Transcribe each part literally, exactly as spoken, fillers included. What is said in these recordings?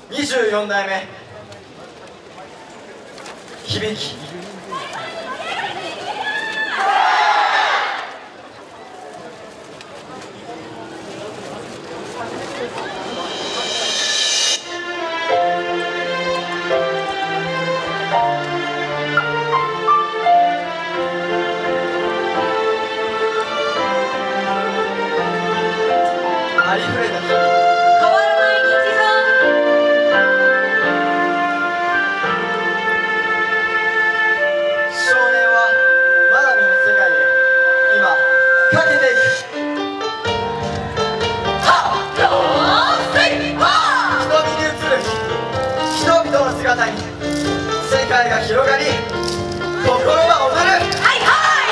にじゅうよんだいめ響き。ありふれた日々、 変わらない日常。 少年はまだ見ぬ世界へ今かけていく。瞳に映る人々の姿に世界が広がり心が踊る。 はいはい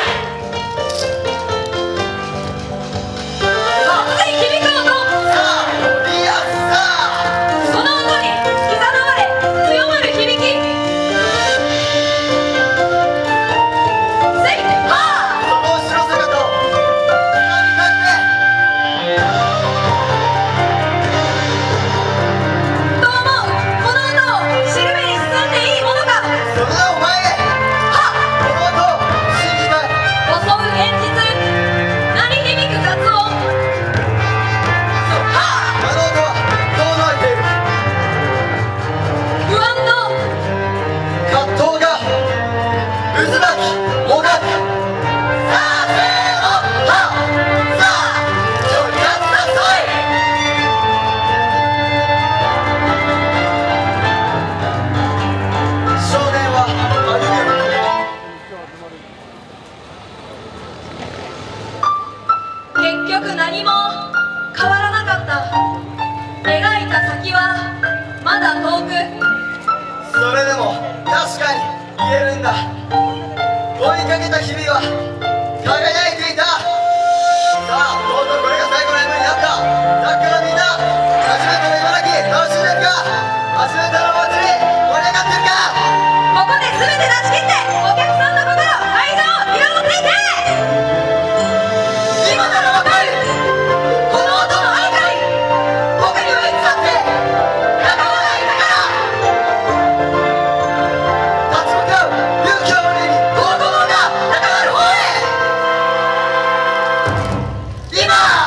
熱い響く音、 さあリアスさあ、 その音にいざなわれ強まる響き。せいはその後ろ姿を見たと思う。この音をしるべに包んでいいものか。 それではお前へこの音を信じたい。 襲う現実、鳴り響く雑音。 あの音は遠のいている。 不安と葛藤が渦巻きもがく。さあせーのはっさあちょいやったそい。少年は歩みを結局何も変わらなかった。描いた先はまだ遠く。 それでも確かに言えるんだ。追いかけた日々は輝いていた。さあとうとうこれが最後の夢になった。だからみんな初めての茨城楽しんでるか。初めてのお祭り盛り上がってるか。 ここで全て出し切ってお客さんの心、愛情を彩っていけ。 今ならわかるこの音の愛かい。僕にはいつだって仲間がいたから。立ち向かう勇気を胸にこの鼓動が高まる方へ。今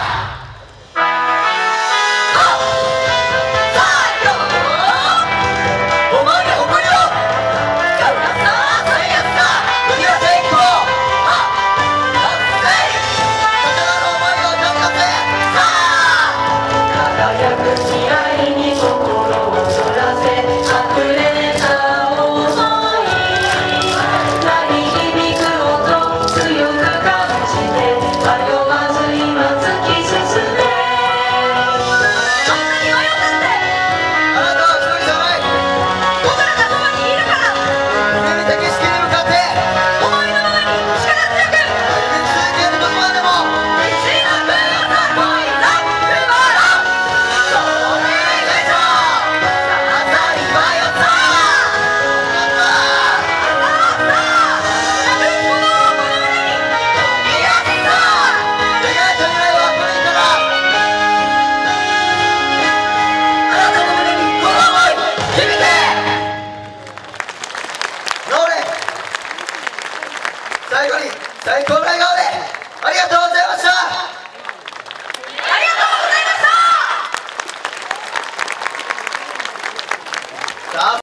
最後に最高の笑顔でありがとうございました。 ありがとうございました。 さあ